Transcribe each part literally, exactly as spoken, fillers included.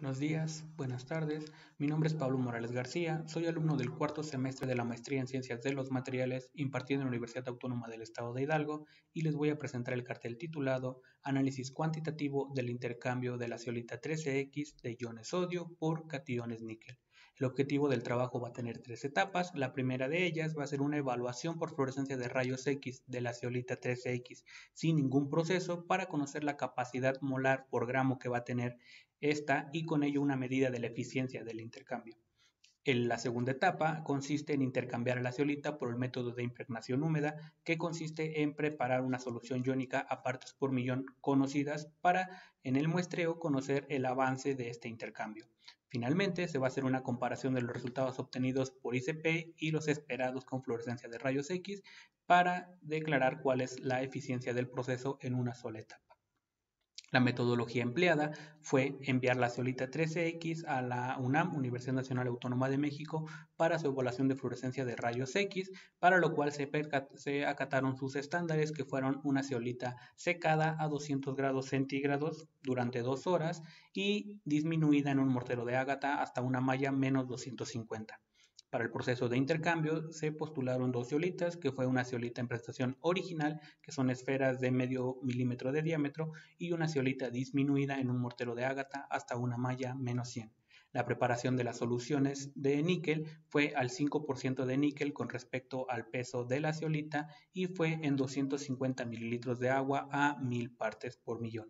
Buenos días, buenas tardes. Mi nombre es Pablo Morales García. Soy alumno del cuarto semestre de la Maestría en Ciencias de los Materiales impartida en la Universidad Autónoma del Estado de Hidalgo y les voy a presentar el cartel titulado Análisis cuantitativo del intercambio de la zeolita trece equis de iones sodio por cationes níquel. El objetivo del trabajo va a tener tres etapas. La primera de ellas va a ser una evaluación por fluorescencia de rayos X de la zeolita trece equis sin ningún proceso para conocer la capacidad molar por gramo que va a tener esta y con ello una medida de la eficiencia del intercambio. En la segunda etapa consiste en intercambiar la zeolita por el método de impregnación húmeda, que consiste en preparar una solución iónica a partes por millón conocidas para, en el muestreo, conocer el avance de este intercambio. Finalmente, se va a hacer una comparación de los resultados obtenidos por I C P y los esperados con fluorescencia de rayos X para declarar cuál es la eficiencia del proceso en una sola etapa. La metodología empleada fue enviar la zeolita trece equis a la UNAM, Universidad Nacional Autónoma de México, para su evaluación de fluorescencia de rayos X, para lo cual se, se acataron sus estándares, que fueron una zeolita secada a doscientos grados centígrados durante dos horas y disminuida en un mortero de ágata hasta una malla menos doscientos cincuenta. Para el proceso de intercambio se postularon dos zeolitas, que fue una zeolita en prestación original, que son esferas de medio milímetro de diámetro, y una zeolita disminuida en un mortero de ágata hasta una malla menos cien. La preparación de las soluciones de níquel fue al cinco por ciento de níquel con respecto al peso de la zeolita y fue en doscientos cincuenta mililitros de agua a mil partes por millón.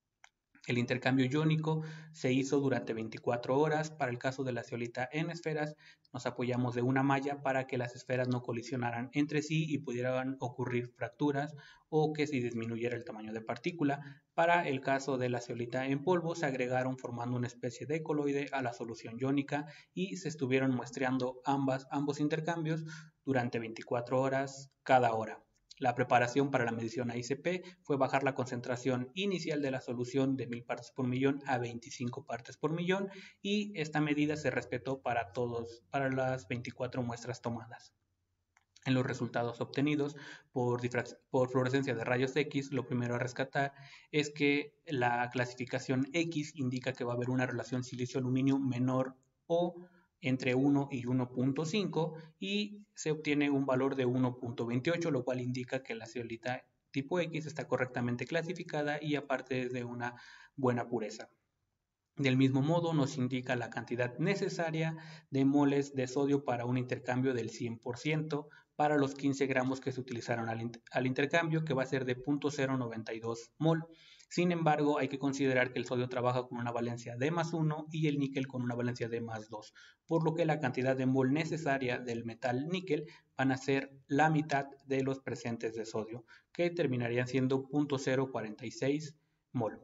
El intercambio iónico se hizo durante veinticuatro horas. Para el caso de la zeolita en esferas, nos apoyamos de una malla para que las esferas no colisionaran entre sí y pudieran ocurrir fracturas o que se disminuyera el tamaño de partícula. Para el caso de la zeolita en polvo, se agregaron formando una especie de coloide a la solución iónica y se estuvieron muestreando ambas, ambos intercambios durante veinticuatro horas cada hora. La preparación para la medición a I C P fue bajar la concentración inicial de la solución de mil partes por millón a veinticinco partes por millón y esta medida se respetó para todos, para las veinticuatro muestras tomadas. En los resultados obtenidos por, por fluorescencia de rayos X, lo primero a rescatar es que la clasificación X indica que va a haber una relación silicio-aluminio menor o entre uno y uno punto cinco y se obtiene un valor de uno punto veintiocho, lo cual indica que la zeolita tipo X está correctamente clasificada y aparte es de una buena pureza. Del mismo modo nos indica la cantidad necesaria de moles de sodio para un intercambio del cien por ciento para los quince gramos que se utilizaron al, al intercambio, que va a ser de cero punto cero noventa y dos mol. Sin embargo, hay que considerar que el sodio trabaja con una valencia de más uno y el níquel con una valencia de más dos, por lo que la cantidad de mol necesaria del metal níquel van a ser la mitad de los presentes de sodio, que terminarían siendo cero punto cero cuarenta y seis mol.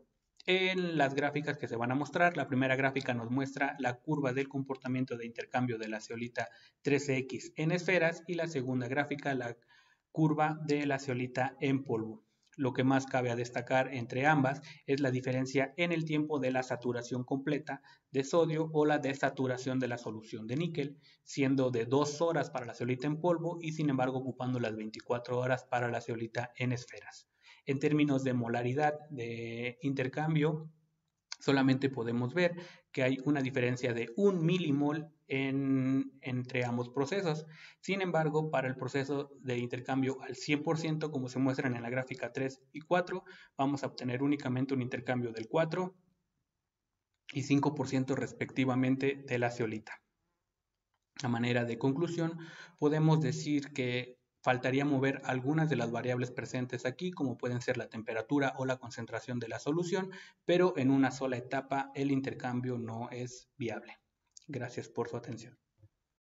En las gráficas que se van a mostrar, la primera gráfica nos muestra la curva del comportamiento de intercambio de la zeolita trece equis en esferas y la segunda gráfica la curva de la zeolita en polvo. Lo que más cabe a destacar entre ambas es la diferencia en el tiempo de la saturación completa de sodio o la desaturación de la solución de níquel, siendo de dos horas para la zeolita en polvo y sin embargo ocupando las veinticuatro horas para la zeolita en esferas. En términos de molaridad de intercambio, solamente podemos ver que hay una diferencia de un milimol en, entre ambos procesos. Sin embargo, para el proceso de intercambio al cien por ciento, como se muestran en la gráfica tres y cuatro, vamos a obtener únicamente un intercambio del cuatro y cinco por ciento respectivamente de la zeolita. A manera de conclusión, podemos decir que faltaría mover algunas de las variables presentes aquí, como pueden ser la temperatura o la concentración de la solución, pero en una sola etapa el intercambio no es viable. Gracias por su atención.